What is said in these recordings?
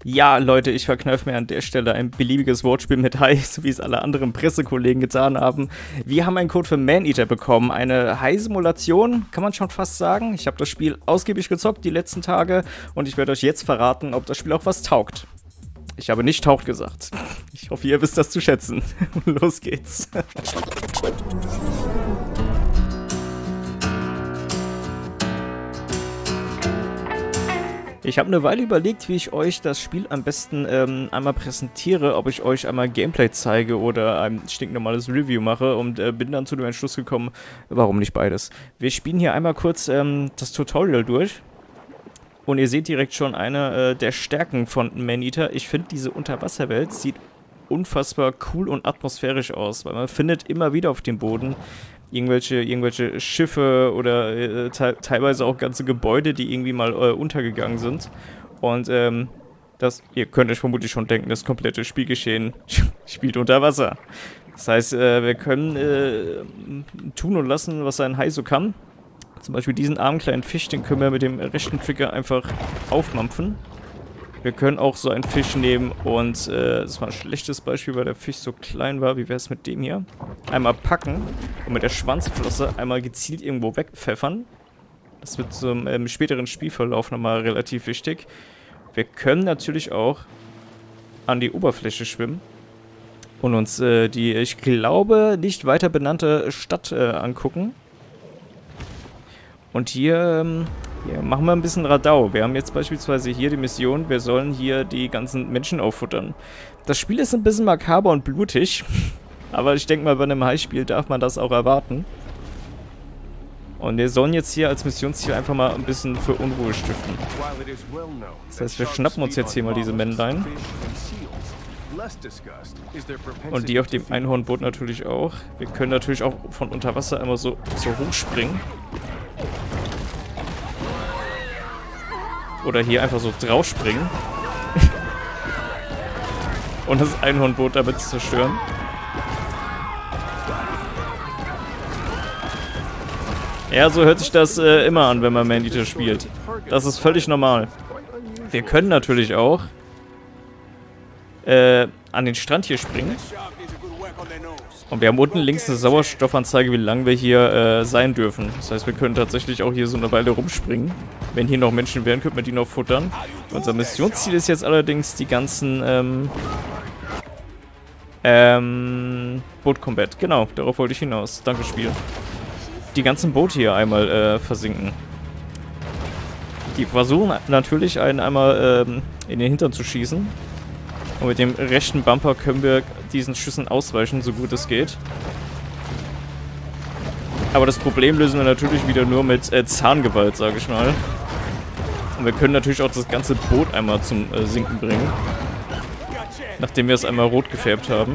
Ja, Leute, ich verkneife mir an der Stelle ein beliebiges Wortspiel mit Hai, so wie es alle anderen Pressekollegen getan haben. Wir haben einen Code für Maneater bekommen, eine Hai-Simulation, kann man schon fast sagen. Ich habe das Spiel ausgiebig gezockt die letzten Tage und ich werde euch jetzt verraten, ob das Spiel auch was taugt. Ich habe nicht taugt gesagt. Ich hoffe, ihr wisst das zu schätzen. Los geht's. Ich habe eine Weile überlegt, wie ich euch das Spiel am besten einmal präsentiere, ob ich euch einmal Gameplay zeige oder ein stinknormales Review mache und bin dann zu dem Entschluss gekommen, warum nicht beides. Wir spielen hier einmal kurz das Tutorial durch und ihr seht direkt schon eine der Stärken von Maneater. Ich finde, diese Unterwasserwelt sieht unfassbar cool und atmosphärisch aus, weil man findet immer wieder auf dem Boden irgendwelche Schiffe oder teilweise auch ganze Gebäude, die irgendwie mal untergegangen sind. Und ihr könnt euch vermutlich schon denken, das komplette Spielgeschehen spielt unter Wasser. Das heißt, wir können tun und lassen, was ein Hai so kann. Zum Beispiel diesen armen kleinen Fisch, den können wir mit dem rechten Trigger einfach aufmampfen. Wir können auch so einen Fisch nehmen und, das war ein schlechtes Beispiel, weil der Fisch so klein war. Wie wäre es mit dem hier? Einmal packen und mit der Schwanzflosse einmal gezielt irgendwo wegpfeffern. Das wird zum späteren Spielverlauf nochmal relativ wichtig. Wir können natürlich auch an die Oberfläche schwimmen und uns die, ich glaube, nicht weiter benannte Stadt angucken. Und hier machen wir ein bisschen Radau. Wir haben jetzt beispielsweise hier die Mission, wir sollen hier die ganzen Menschen auffuttern. Das Spiel ist ein bisschen makaber und blutig, aber ich denke mal, bei einem Hai-Spiel darf man das auch erwarten. Und wir sollen jetzt hier als Missionsziel einfach mal ein bisschen für Unruhe stiften. Das heißt, wir schnappen uns jetzt hier mal diese Männlein. Und die auf dem Einhornboot natürlich auch. Wir können natürlich auch von unter Wasser einmal so hochspringen. Oder hier einfach so drauf springen. Und das Einhornboot damit zerstören. Ja, so hört sich das immer an, wenn man Maneater spielt. Das ist völlig normal. Wir können natürlich auch an den Strand hier springen. Und wir haben unten links eine Sauerstoffanzeige, wie lange wir hier sein dürfen. Das heißt, wir können tatsächlich auch hier so eine Weile rumspringen. Wenn hier noch Menschen wären, könnten wir die noch futtern. Unser Missionsziel ist jetzt allerdings die ganzen Boat Combat. Genau, darauf wollte ich hinaus. Danke, Spiel. Die ganzen Boote hier einmal versinken. Die versuchen natürlich einen einmal in den Hintern zu schießen. Und mit dem rechten Bumper können wir diesen Schüssen ausweichen, so gut es geht. Aber das Problem lösen wir natürlich wieder nur mit Zahngewalt, sage ich mal. Und wir können natürlich auch das ganze Boot einmal zum Sinken bringen. Nachdem wir es einmal rot gefärbt haben.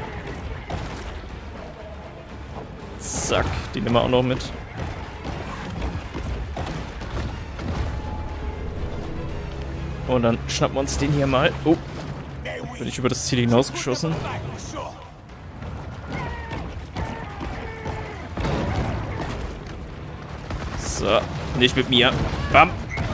Zack, die nehmen wir auch noch mit. Und dann schnappen wir uns den hier mal. Oh, bin ich über das Ziel hinausgeschossen. So, nicht mit mir. Bam.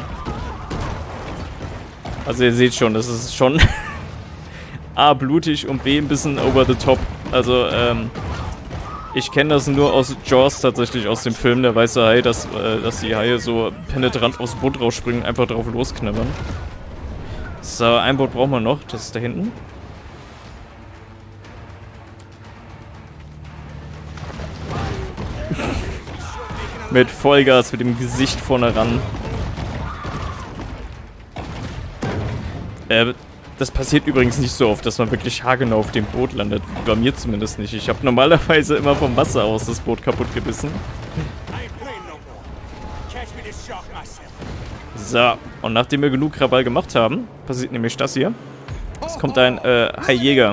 Also ihr seht schon, das ist schon A, blutig und B, ein bisschen over the top. Also, ich kenne das nur aus Jaws tatsächlich, aus dem Film, der weiße Hai, dass die Haie so penetrant aufs Boot rausspringen, einfach drauf losknabbern. So, ein Boot brauchen wir noch, das ist da hinten. Mit Vollgas, mit dem Gesicht vorne ran. Das passiert übrigens nicht so oft, dass man wirklich haargenau auf dem Boot landet. Bei mir zumindest nicht. Ich habe normalerweise immer vom Wasser aus das Boot kaputt gebissen. So, und nachdem wir genug Krawall gemacht haben, passiert nämlich das hier. Es kommt ein Haijäger.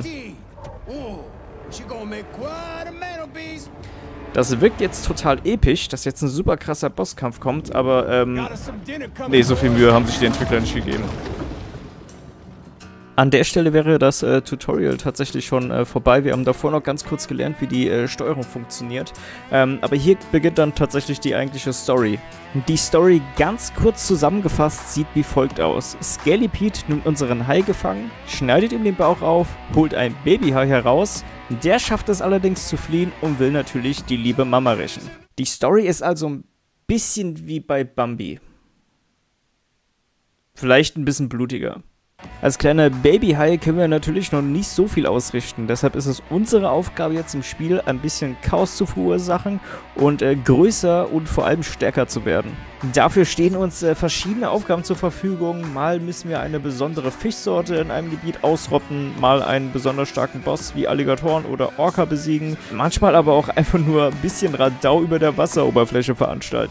Das wirkt jetzt total episch, dass jetzt ein super krasser Bosskampf kommt, aber nee, so viel Mühe haben sich die Entwickler nicht gegeben. An der Stelle wäre das Tutorial tatsächlich schon vorbei. Wir haben davor noch ganz kurz gelernt, wie die Steuerung funktioniert. Aber hier beginnt dann tatsächlich die eigentliche Story. Die Story ganz kurz zusammengefasst sieht wie folgt aus. Scaly Pete nimmt unseren Hai gefangen, schneidet ihm den Bauch auf, holt ein Babyhai heraus. Der schafft es allerdings zu fliehen und will natürlich die liebe Mama rächen. Die Story ist also ein bisschen wie bei Bambi. Vielleicht ein bisschen blutiger. Als kleiner Babyhai können wir natürlich noch nicht so viel ausrichten, deshalb ist es unsere Aufgabe jetzt im Spiel, ein bisschen Chaos zu verursachen und größer und vor allem stärker zu werden. Dafür stehen uns verschiedene Aufgaben zur Verfügung. Mal müssen wir eine besondere Fischsorte in einem Gebiet ausrotten, mal einen besonders starken Boss wie Alligatoren oder Orca besiegen, manchmal aber auch einfach nur ein bisschen Radau über der Wasseroberfläche veranstalten.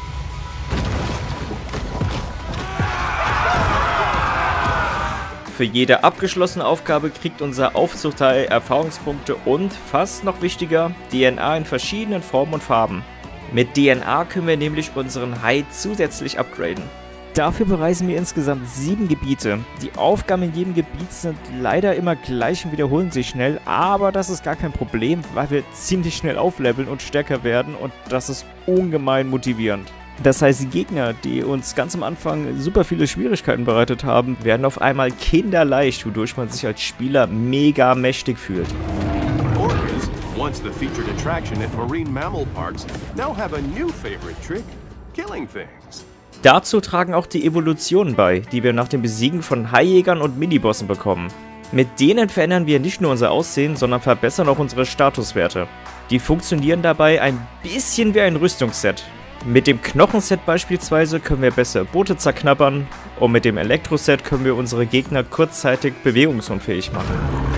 Für jede abgeschlossene Aufgabe kriegt unser Aufzuchthai Erfahrungspunkte und, fast noch wichtiger, DNA in verschiedenen Formen und Farben. Mit DNA können wir nämlich unseren Hai zusätzlich upgraden. Dafür bereisen wir insgesamt 7 Gebiete. Die Aufgaben in jedem Gebiet sind leider immer gleich und wiederholen sich schnell, aber das ist gar kein Problem, weil wir ziemlich schnell aufleveln und stärker werden und das ist ungemein motivierend. Das heißt, Gegner, die uns ganz am Anfang super viele Schwierigkeiten bereitet haben, werden auf einmal kinderleicht, wodurch man sich als Spieler mega mächtig fühlt. Orcas, once the featured attraction at marine mammal parks, now have a new favorite trick, killing things. Dazu tragen auch die Evolutionen bei, die wir nach dem Besiegen von Haijägern und Minibossen bekommen. Mit denen verändern wir nicht nur unser Aussehen, sondern verbessern auch unsere Statuswerte. Die funktionieren dabei ein bisschen wie ein Rüstungsset. Mit dem Knochenset beispielsweise können wir besser Boote zerknabbern und mit dem Elektroset können wir unsere Gegner kurzzeitig bewegungsunfähig machen.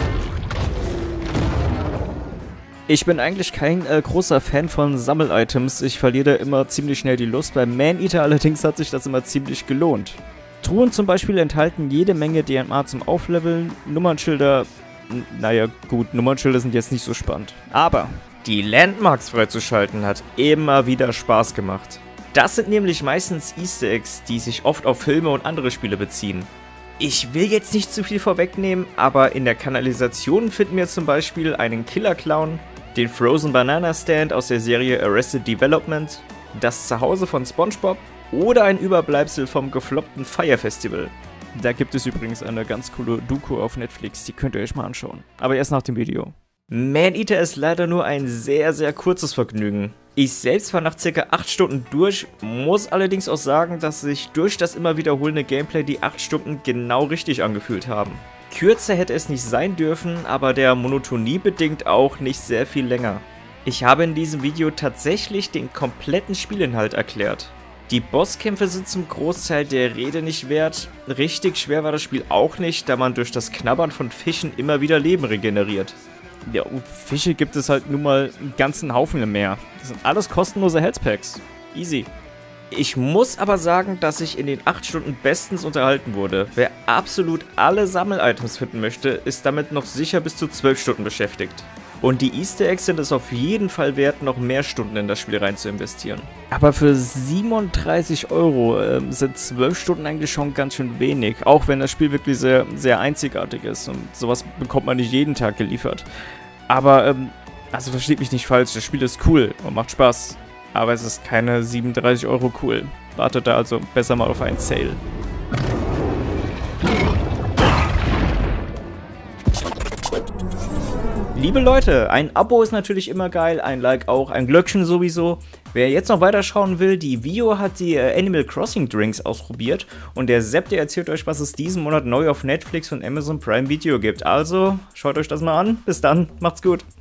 Ich bin eigentlich kein großer Fan von Sammel-Items, ich verliere da immer ziemlich schnell die Lust. Beim Maneater allerdings hat sich das immer ziemlich gelohnt. Truhen zum Beispiel enthalten jede Menge DNA zum Aufleveln, Nummernschilder, naja gut, Nummernschilder sind jetzt nicht so spannend. Aber die Landmarks freizuschalten hat immer wieder Spaß gemacht. Das sind nämlich meistens Easter Eggs, die sich oft auf Filme und andere Spiele beziehen. Ich will jetzt nicht zu viel vorwegnehmen, aber in der Kanalisation finden wir zum Beispiel einen Killer Clown, den Frozen Banana Stand aus der Serie Arrested Development, das Zuhause von SpongeBob oder ein Überbleibsel vom gefloppten Fire Festival. Da gibt es übrigens eine ganz coole Doku auf Netflix, die könnt ihr euch mal anschauen. Aber erst nach dem Video. Maneater ist leider nur ein sehr, sehr kurzes Vergnügen. Ich selbst war nach ca. 8 Stunden durch, muss allerdings auch sagen, dass sich durch das immer wiederholende Gameplay die 8 Stunden genau richtig angefühlt haben. Kürzer hätte es nicht sein dürfen, aber der Monotonie bedingt auch nicht sehr viel länger. Ich habe in diesem Video tatsächlich den kompletten Spielinhalt erklärt. Die Bosskämpfe sind zum Großteil der Rede nicht wert. Richtig schwer war das Spiel auch nicht, da man durch das Knabbern von Fischen immer wieder Leben regeneriert. Ja, und Fische gibt es halt nun mal einen ganzen Haufen im Meer. Das sind alles kostenlose Health-Packs. Easy. Ich muss aber sagen, dass ich in den 8 Stunden bestens unterhalten wurde. Wer absolut alle Sammel-Items finden möchte, ist damit noch sicher bis zu 12 Stunden beschäftigt. Und die Easter Eggs sind es auf jeden Fall wert, noch mehr Stunden in das Spiel rein zu investieren. Aber für 37 € sind 12 Stunden eigentlich schon ganz schön wenig. Auch wenn das Spiel wirklich sehr, sehr einzigartig ist. Und sowas bekommt man nicht jeden Tag geliefert. Aber, also versteht mich nicht falsch, das Spiel ist cool und macht Spaß. Aber es ist keine 37 € cool. Wartet da also besser mal auf einen Sale. Liebe Leute, ein Abo ist natürlich immer geil, ein Like auch, ein Glöckchen sowieso. Wer jetzt noch weiterschauen will, die Vio hat die Animal Crossing Drinks ausprobiert und der Sepp, der erzählt euch, was es diesen Monat neu auf Netflix und Amazon Prime Video gibt. Also, schaut euch das mal an. Bis dann, macht's gut.